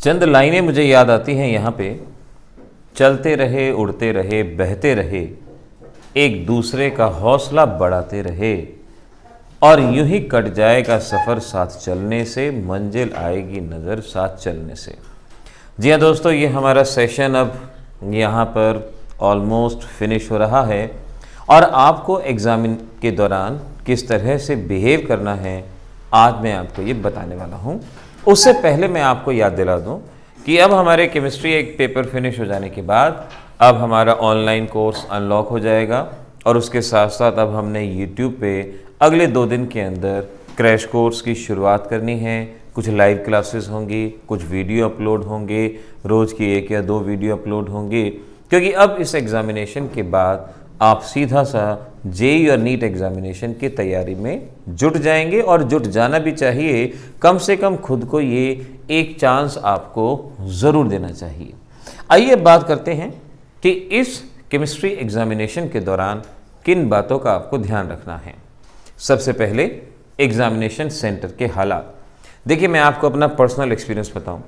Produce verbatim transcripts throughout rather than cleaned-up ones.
चंद लाइनें मुझे याद आती हैं यहाँ पे। चलते रहे, उड़ते रहे, बहते रहे, एक दूसरे का हौसला बढ़ाते रहे, और यूं ही कट जाएगा सफ़र साथ चलने से, मंजिल आएगी नज़र साथ चलने से। जी हाँ दोस्तों, ये हमारा सेशन अब यहाँ पर ऑलमोस्ट फिनिश हो रहा है और आपको एग्ज़ामिन के दौरान किस तरह से बिहेव करना है आज मैं आपको ये बताने वाला हूँ। उससे पहले मैं आपको याद दिला दूँ कि अब हमारे केमिस्ट्री एक पेपर फिनिश हो जाने के बाद अब हमारा ऑनलाइन कोर्स अनलॉक हो जाएगा और उसके साथ साथ अब हमने यूट्यूब पे अगले दो दिन के अंदर क्रैश कोर्स की शुरुआत करनी है। कुछ लाइव क्लासेस होंगी, कुछ वीडियो अपलोड होंगे, रोज़ की एक या दो वीडियो अपलोड होंगे, क्योंकि अब इस एग्ज़ामिनेशन के बाद आप सीधा सा जेईई और नीट एग्ज़ामिनेशन की तैयारी में जुट जाएंगे और जुट जाना भी चाहिए। कम से कम खुद को ये एक चांस आपको ज़रूर देना चाहिए। आइए बात करते हैं कि इस केमिस्ट्री एग्ज़ामिनेशन के दौरान किन बातों का आपको ध्यान रखना है। सबसे पहले एग्ज़ामिनेशन सेंटर के हालात। देखिए, मैं आपको अपना पर्सनल एक्सपीरियंस बताऊं।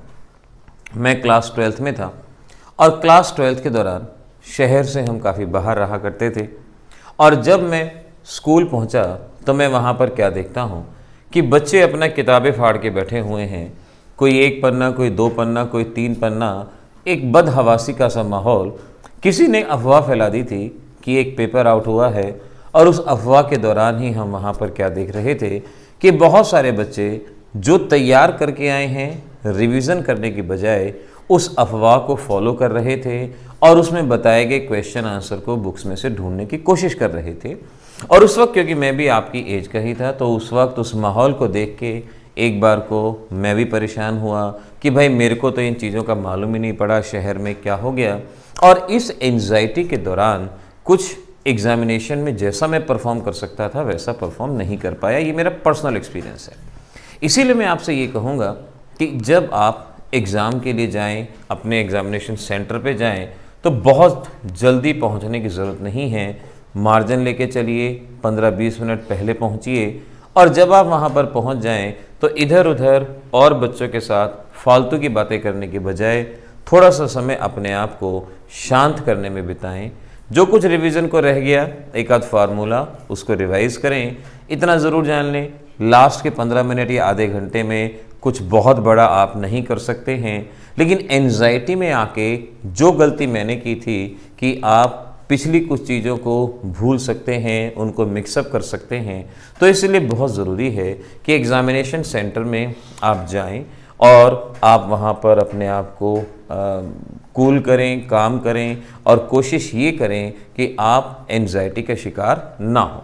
मैं क्लास ट्वेल्थ में था और क्लास ट्वेल्थ के दौरान शहर से हम काफ़ी बाहर रहा करते थे और जब मैं स्कूल पहुंचा तो मैं वहां पर क्या देखता हूं कि बच्चे अपना किताबें फाड़ के बैठे हुए हैं। कोई एक पन्ना, कोई दो पन्ना, कोई तीन पन्ना, एक बदहवासी का सा माहौल। किसी ने अफवाह फैला दी थी कि एक पेपर आउट हुआ है और उस अफवाह के दौरान ही हम वहाँ पर क्या देख रहे थे कि बहुत सारे बच्चे जो तैयार करके आए हैं रिवीज़न करने की बजाय उस अफवाह को फॉलो कर रहे थे और उसमें बताए गए क्वेश्चन आंसर को बुक्स में से ढूंढने की कोशिश कर रहे थे। और उस वक्त क्योंकि मैं भी आपकी एज का ही था तो उस वक्त उस माहौल को देख के एक बार को मैं भी परेशान हुआ कि भाई मेरे को तो इन चीज़ों का मालूम ही नहीं पड़ा, शहर में क्या हो गया। और इस एंजाइटी के दौरान कुछ एग्ज़ामिनेशन में जैसा मैं परफॉर्म कर सकता था वैसा परफॉर्म नहीं कर पाया। ये मेरा पर्सनल एक्सपीरियंस है। इसीलिए मैं आपसे ये कहूँगा कि जब आप एग्ज़ाम के लिए जाएं, अपने एग्ज़ामिनेशन सेंटर पे जाएं, तो बहुत जल्दी पहुंचने की ज़रूरत नहीं है। मार्जिन लेके चलिए, पंद्रह बीस मिनट पहले पहुंचिए और जब आप वहां पर पहुंच जाएं तो इधर उधर और बच्चों के साथ फालतू की बातें करने के बजाय थोड़ा सा समय अपने आप को शांत करने में बिताएं। जो कुछ रिवीजन को रह गया, एक आध फार्मूला उसको रिवाइज़ करें। इतना ज़रूर जान लें, लास्ट के पंद्रह मिनट या आधे घंटे में कुछ बहुत बड़ा आप नहीं कर सकते हैं, लेकिन एंजाइटी में आके जो गलती मैंने की थी कि आप पिछली कुछ चीज़ों को भूल सकते हैं, उनको मिक्सअप कर सकते हैं। तो इसलिए बहुत ज़रूरी है कि एग्ज़ामिनेशन सेंटर में आप जाएं और आप वहाँ पर अपने आप को आ, कूल करें, काम करें और कोशिश ये करें कि आप एंजाइटी का शिकार ना हो।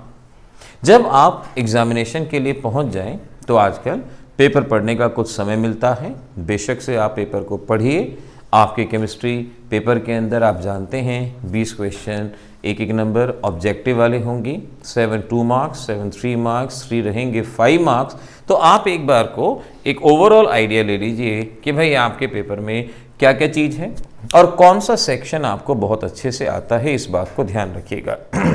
जब आप एग्ज़ामिनेशन के लिए पहुँच जाएं तो आजकल पेपर पढ़ने का कुछ समय मिलता है। बेशक से आप पेपर को पढ़िए। आपके केमिस्ट्री पेपर के अंदर आप जानते हैं बीस क्वेश्चन, एक एक नंबर ऑब्जेक्टिव वाले होंगी, seven two marks, seven three marks, three रहेंगे फाइव मार्क्स। तो आप एक बार को एक ओवरऑल आइडिया ले लीजिए कि भाई आपके पेपर में क्या क्या चीज़ है और कौन सा सेक्शन आपको बहुत अच्छे से आता है। इस बात को ध्यान रखिएगा।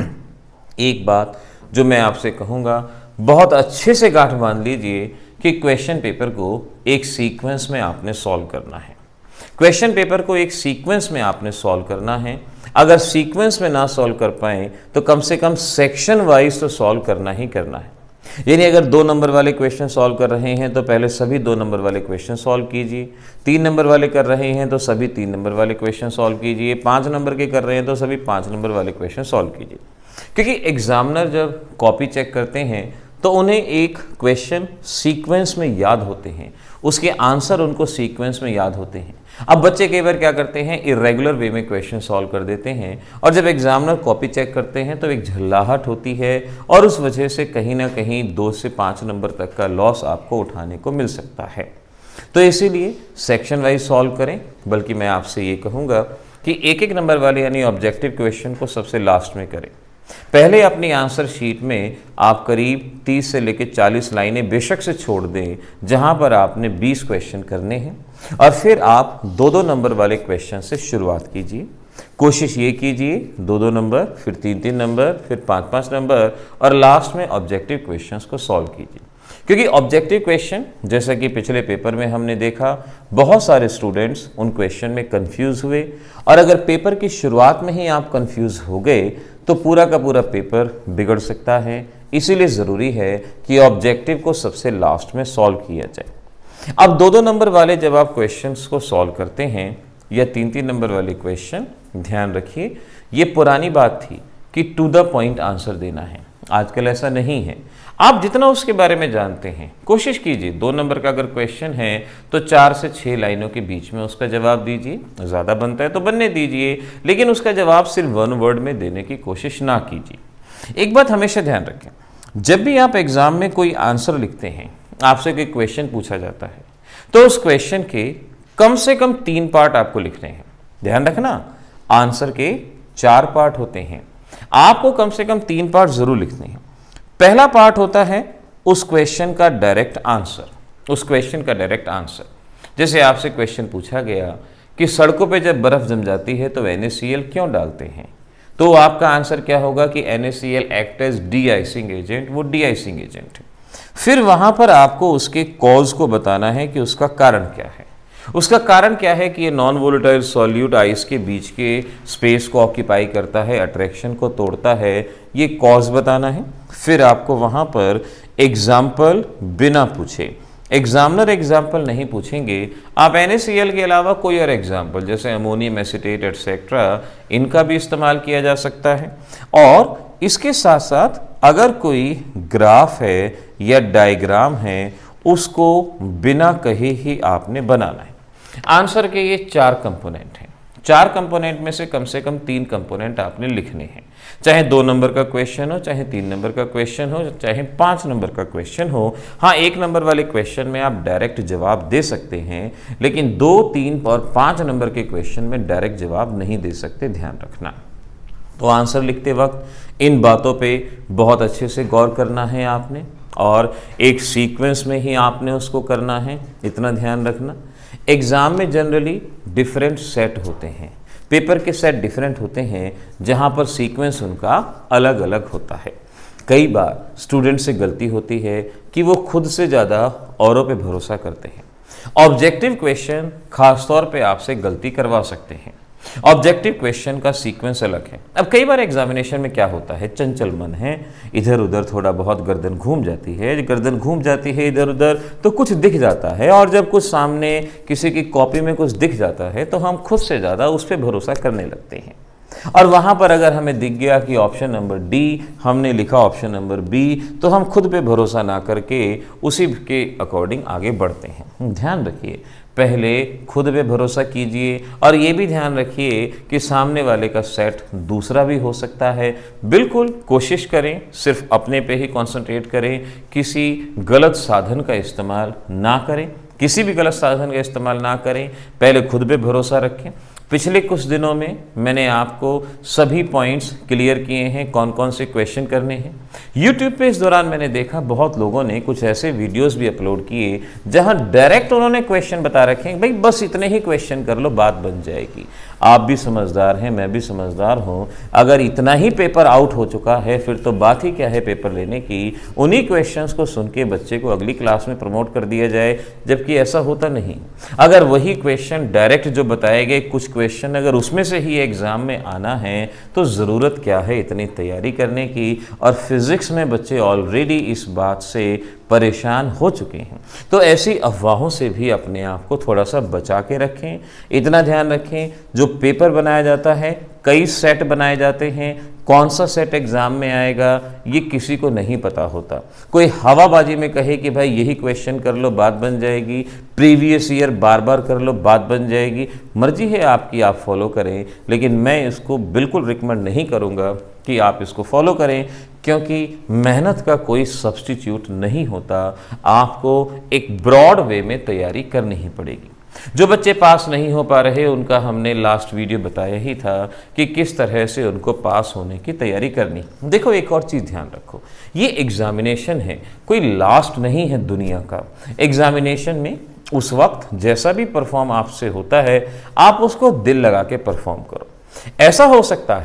एक बात जो मैं आपसे कहूँगा, बहुत अच्छे से गांठ बांध लीजिए कि क्वेश्चन पेपर को एक सीक्वेंस में आपने सॉल्व करना है। क्वेश्चन पेपर को एक सीक्वेंस में आपने सॉल्व करना है। अगर सीक्वेंस में ना सॉल्व कर पाएँ तो कम से कम सेक्शन वाइज तो सॉल्व करना ही करना है। यानी अगर दो नंबर वाले क्वेश्चन सॉल्व कर रहे हैं तो पहले सभी दो नंबर वाले क्वेश्चन सॉल्व कीजिए। तीन नंबर वाले कर रहे हैं तो सभी तीन नंबर वाले क्वेश्चन सॉल्व कीजिए। पाँच नंबर के कर रहे हैं तो सभी पाँच नंबर वाले क्वेश्चन सॉल्व कीजिए। क्योंकि एग्जामिनर जब कॉपी चेक करते हैं तो उन्हें एक क्वेश्चन सीक्वेंस में याद होते हैं, उसके आंसर उनको सीक्वेंस में याद होते हैं। अब बच्चे कई बार क्या करते हैं, इरेगुलर वे में क्वेश्चन सॉल्व कर देते हैं और जब एग्जामिनर कॉपी चेक करते हैं तो एक झल्लाहट होती है और उस वजह से कहीं ना कहीं दो से पाँच नंबर तक का लॉस आपको उठाने को मिल सकता है। तो इसीलिए सेक्शन वाइज सॉल्व करें। बल्कि मैं आपसे ये कहूँगा कि एक एक नंबर वाले यानी ऑब्जेक्टिव क्वेश्चन को सबसे लास्ट में करें। पहले अपनी आंसर शीट में आप करीब तीस से लेकर चालीस लाइनें बेशक से छोड़ दें जहां पर आपने बीस क्वेश्चन करने हैं और फिर आप दो दो नंबर वाले क्वेश्चन से शुरुआत कीजिए। कोशिश ये कीजिए दो दो नंबर, फिर तीन तीन नंबर, फिर पाँच पाँच नंबर और लास्ट में ऑब्जेक्टिव क्वेश्चंस को सॉल्व कीजिए। क्योंकि ऑब्जेक्टिव क्वेश्चन, जैसा कि पिछले पेपर में हमने देखा, बहुत सारे स्टूडेंट्स उन क्वेश्चन में कंफ्यूज हुए, और अगर पेपर की शुरुआत में ही आप कंफ्यूज हो गए तो पूरा का पूरा पेपर बिगड़ सकता है। इसीलिए ज़रूरी है कि ऑब्जेक्टिव को सबसे लास्ट में सॉल्व किया जाए। अब दो दो नंबर वाले जब आप क्वेश्चंस को सॉल्व करते हैं या तीन तीन नंबर वाले क्वेश्चन, ध्यान रखिए ये पुरानी बात थी कि टू द पॉइंट आंसर देना है। आजकल ऐसा नहीं है। आप जितना उसके बारे में जानते हैं कोशिश कीजिए, दो नंबर का अगर क्वेश्चन है तो चार से छः लाइनों के बीच में उसका जवाब दीजिए। ज़्यादा बनता है तो बनने दीजिए, लेकिन उसका जवाब सिर्फ वन वर्ड में देने की कोशिश ना कीजिए। एक बात हमेशा ध्यान रखें, जब भी आप एग्जाम में कोई आंसर लिखते हैं, आपसे कोई क्वेश्चन पूछा जाता है, तो उस क्वेश्चन के कम से कम तीन पार्ट आपको लिखने हैं। ध्यान रखना, आंसर के चार पार्ट होते हैं, आपको कम से कम तीन पार्ट जरूर लिखने हैं। पहला पार्ट होता है उस क्वेश्चन का डायरेक्ट आंसर, उस क्वेश्चन का डायरेक्ट आंसर। जैसे आपसे क्वेश्चन पूछा गया कि सड़कों पे जब बर्फ जम जाती है तो एन ए सी एल क्यों डालते हैं, तो आपका आंसर क्या होगा कि N A C L act as de icing agent, वो डी आइसिंग एजेंट है। फिर वहां पर आपको उसके कॉज को बताना है कि उसका कारण क्या है। उसका कारण क्या है कि ये नॉन वोलेटाइल सॉल्यूट आइस के बीच के स्पेस को ऑक्यूपाई करता है, अट्रैक्शन को तोड़ता है, ये कॉज बताना है। फिर आपको वहाँ पर एग्जाम्पल बिना पूछे, एग्जामिनर एग्जाम्पल नहीं पूछेंगे, आप एन ए सी एल के अलावा कोई और एग्जाम्पल जैसे अमोनियम एसीटेट एटसेट्रा, इनका भी इस्तेमाल किया जा सकता है। और इसके साथ साथ अगर कोई ग्राफ है या डायग्राम है, उसको बिना कहे ही आपने बनाना है। आंसर के ये चार कंपोनेंट हैं। चार कंपोनेंट में से कम से कम तीन कंपोनेंट आपने लिखने हैं। चाहे दो नंबर का क्वेश्चन हो, चाहे तीन नंबर का क्वेश्चन हो, चाहे पाँच नंबर का क्वेश्चन हो। हाँ, एक नंबर वाले क्वेश्चन में आप डायरेक्ट जवाब दे सकते हैं, लेकिन दो, तीन और पाँच नंबर के क्वेश्चन में डायरेक्ट जवाब नहीं दे सकते, ध्यान रखना। तो आंसर लिखते वक्त इन बातों पे बहुत अच्छे से गौर करना है आपने, और एक सीक्वेंस में ही आपने उसको करना है, इतना ध्यान रखना। एग्ज़ाम में जनरली डिफरेंट सेट होते हैं, पेपर के सेट डिफरेंट होते हैं, जहाँ पर सीक्वेंस उनका अलग अलग होता है। कई बार स्टूडेंट से गलती होती है कि वो खुद से ज़्यादा औरों पे भरोसा करते हैं। ऑब्जेक्टिव क्वेश्चन खासतौर पे आपसे गलती करवा सकते हैं। ऑब्जेक्टिव क्वेश्चन का सीक्वेंस अलग है। अब कई बार एग्जामिनेशन में क्या होता है, चंचल मन है, इधर उधर थोड़ा बहुत गर्दन घूम जाती है, गर्दन घूम जाती है इधर उधर तो कुछ दिख जाता है, और जब कुछ सामने किसी की कॉपी में कुछ दिख जाता है तो हम खुद से ज़्यादा उस पर भरोसा करने लगते हैं। और वहाँ पर अगर हमें दिख गया कि ऑप्शन नंबर डी, हमने लिखा ऑप्शन नंबर बी, तो हम खुद पे भरोसा ना करके उसी के अकॉर्डिंग आगे बढ़ते हैं। ध्यान रखिए, पहले खुद पे भरोसा कीजिए, और ये भी ध्यान रखिए कि सामने वाले का सेट दूसरा भी हो सकता है। बिल्कुल कोशिश करें सिर्फ अपने पे ही कंसंट्रेट करें, किसी गलत साधन का इस्तेमाल ना करें, किसी भी गलत साधन का इस्तेमाल ना करें, पहले खुद पे भरोसा रखें। पिछले कुछ दिनों में मैंने आपको सभी पॉइंट्स क्लियर किए हैं, कौन कौन से क्वेश्चन करने हैं। यूट्यूब पे इस दौरान मैंने देखा बहुत लोगों ने कुछ ऐसे वीडियोस भी अपलोड किए जहां डायरेक्ट उन्होंने क्वेश्चन बता रखे हैं, भाई बस इतने ही क्वेश्चन कर लो, बात बन जाएगी। आप भी समझदार हैं, मैं भी समझदार हूं, अगर इतना ही पेपर आउट हो चुका है फिर तो बात ही क्या है पेपर लेने की। उन्हीं क्वेश्चंस को सुन के बच्चे को अगली क्लास में प्रमोट कर दिया जाए, जबकि ऐसा होता नहीं। अगर वही क्वेश्चन डायरेक्ट जो बताए गए कुछ क्वेश्चन अगर उसमें से ही एग्जाम में आना है तो ज़रूरत क्या है इतनी तैयारी करने की। और फिजिक्स में बच्चे ऑलरेडी इस बात से परेशान हो चुके हैं, तो ऐसी अफवाहों से भी अपने आप को थोड़ा सा बचा के रखें। इतना ध्यान रखें, जो पेपर बनाया जाता है कई सेट बनाए जाते हैं, कौन सा सेट एग्जाम में आएगा ये किसी को नहीं पता होता। कोई हवाबाजी में कहे कि भाई यही क्वेश्चन कर लो बात बन जाएगी, प्रीवियस ईयर बार बार कर लो बात बन जाएगी, मर्जी है आपकी, आप फॉलो करें, लेकिन मैं इसको बिल्कुल रिकमेंड नहीं करूँगा कि आप इसको फॉलो करें, क्योंकि मेहनत का कोई सब्स्टिट्यूट नहीं होता। आपको एक ब्रॉड वे में तैयारी करनी ही पड़ेगी। जो बच्चे पास नहीं हो पा रहे उनका हमने लास्ट वीडियो बताया ही था कि किस तरह से उनको पास होने की तैयारी करनी। देखो एक और चीज़ ध्यान रखो, ये एग्जामिनेशन है, कोई लास्ट नहीं है दुनिया का। एग्जामिनेशन में उस वक्त जैसा भी परफॉर्म आपसे होता है आप उसको दिल लगा के परफॉर्म करो। ऐसा हो सकता है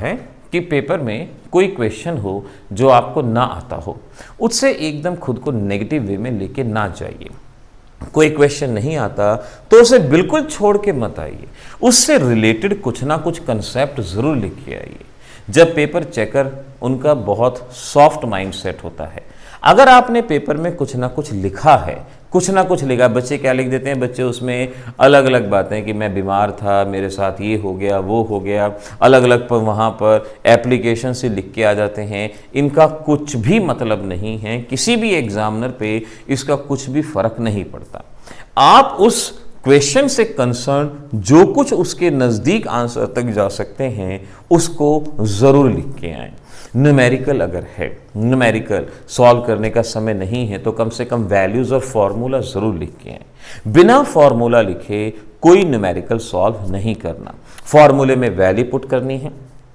कि पेपर में कोई क्वेश्चन हो जो आपको ना आता हो, उससे एकदम खुद को नेगेटिव वे में लेके ना जाइए। कोई क्वेश्चन नहीं आता तो उसे बिल्कुल छोड़ के मत आइए, उससे रिलेटेड कुछ ना कुछ कंसेप्ट ज़रूर लिख के आइए। जब पेपर चेकर, उनका बहुत सॉफ्ट माइंडसेट होता है। अगर आपने पेपर में कुछ ना कुछ लिखा है, कुछ ना कुछ लिखा, बच्चे क्या लिख देते हैं, बच्चे उसमें अलग अलग बातें कि मैं बीमार था, मेरे साथ ये हो गया, वो हो गया, अलग अलग पर वहाँ पर एप्लीकेशन से लिख के आ जाते हैं। इनका कुछ भी मतलब नहीं है, किसी भी एग्जामिनर पे इसका कुछ भी फर्क नहीं पड़ता। आप उस क्वेश्चन से कंसर्न जो कुछ उसके नज़दीक आंसर तक जा सकते हैं उसको ज़रूर लिख के आएँ। न्यूमेरिकल अगर है, न्यूमेरिकल सॉल्व करने का समय नहीं है तो कम से कम वैल्यूज़ और फॉर्मूला ज़रूर लिख के आएँ। बिना फॉर्मूला लिखे कोई न्यूमेरिकल सॉल्व नहीं करना। फॉर्मूले में वैल्यू पुट करनी है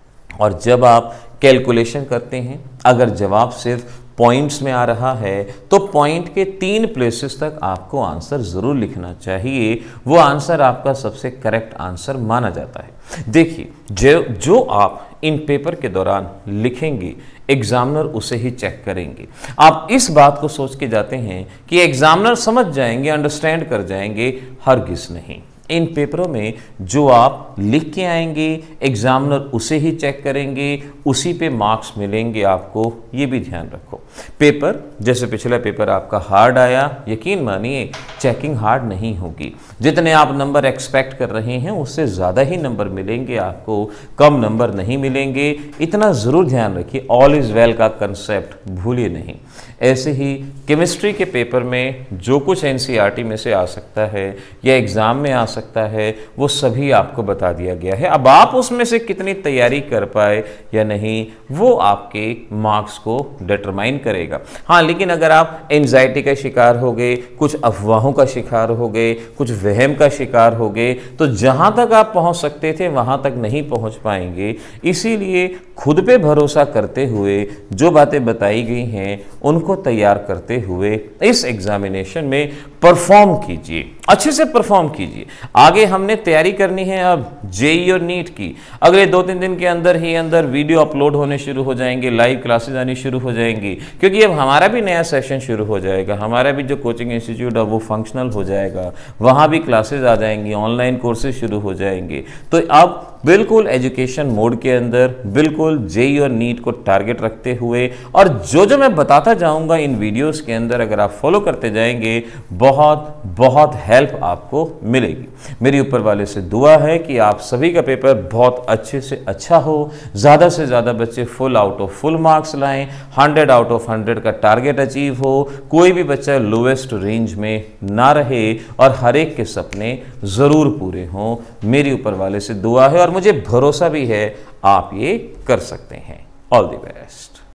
और जब आप कैलकुलेशन करते हैं, अगर जवाब सिर्फ पॉइंट्स में आ रहा है तो पॉइंट के तीन प्लेसेस तक आपको आंसर ज़रूर लिखना चाहिए। वो आंसर आपका सबसे करेक्ट आंसर माना जाता है। देखिए, जो जो आप इन पेपर के दौरान लिखेंगे एग्जामिनर उसे ही चेक करेंगे। आप इस बात को सोच के जाते हैं कि एग्जामिनर समझ जाएंगे, अंडरस्टैंड कर जाएंगे, हरगिज़ नहीं। इन पेपरों में जो आप लिख के आएंगे एग्जामिनर उसे ही चेक करेंगे, उसी पे मार्क्स मिलेंगे आपको, ये भी ध्यान रखो। पेपर जैसे पिछला पेपर आपका हार्ड आया, यकीन मानिए चेकिंग हार्ड नहीं होगी। जितने आप नंबर एक्सपेक्ट कर रहे हैं उससे ज़्यादा ही नंबर मिलेंगे आपको, कम नंबर नहीं मिलेंगे। इतना ज़रूर ध्यान रखिए, ऑल इज़ वेल का कंसेप्ट भूलिए नहीं। ऐसे ही केमिस्ट्री के पेपर में जो कुछ एनसीईआरटी में से आ सकता है या एग्ज़ाम में आ सकता है वो सभी आपको बता दिया गया है। अब आप उसमें से कितनी तैयारी कर पाए या नहीं वो आपके मार्क्स को डिटरमाइन करेगा। हाँ, लेकिन अगर आप एंजाइटी का शिकार हो गए, कुछ अफवाहों का शिकार हो गए, कुछ वहम का शिकार हो गए तो जहाँ तक आप पहुँच सकते थे वहाँ तक नहीं पहुँच पाएंगे। इसीलिए खुद पे भरोसा करते हुए जो बातें बताई गई हैं उनको तैयार करते हुए इस एग्जामिनेशन में परफॉर्म कीजिए, अच्छे से परफॉर्म कीजिए। आगे हमने तैयारी करनी है अब जेई और नीट की। अगले दो तीन दिन के अंदर ही अंदर वीडियो अपलोड होने शुरू हो जाएंगे, लाइव क्लासेस आनी शुरू हो जाएंगी, क्योंकि अब हमारा भी नया सेशन शुरू हो जाएगा। हमारा भी जो कोचिंग इंस्टीट्यूट है वो फंक्शनल हो जाएगा, वहाँ भी क्लासेस आ जाएंगी, ऑनलाइन कोर्सेज शुरू हो जाएंगे। तो अब बिल्कुल एजुकेशन मोड के अंदर बिल्कुल जेई और नीट को टारगेट रखते हुए और जो जो मैं बताता जाऊंगा इन वीडियोस के अंदर अगर आप फॉलो करते जाएंगे बहुत बहुत हेल्प आपको मिलेगी। मेरी ऊपर वाले से दुआ है कि आप सभी का पेपर बहुत अच्छे से अच्छा हो, ज़्यादा से ज़्यादा बच्चे full out of full marks लाएं, हंड्रेड आउट ऑफ हंड्रेड का टारगेट अचीव हो, कोई भी बच्चा लोवेस्ट रेंज में ना रहे और हर एक के सपने ज़रूर पूरे हों। मेरी ऊपर वाले से दुआ है और मुझे भरोसा भी है आप ये कर सकते हैं। All the best.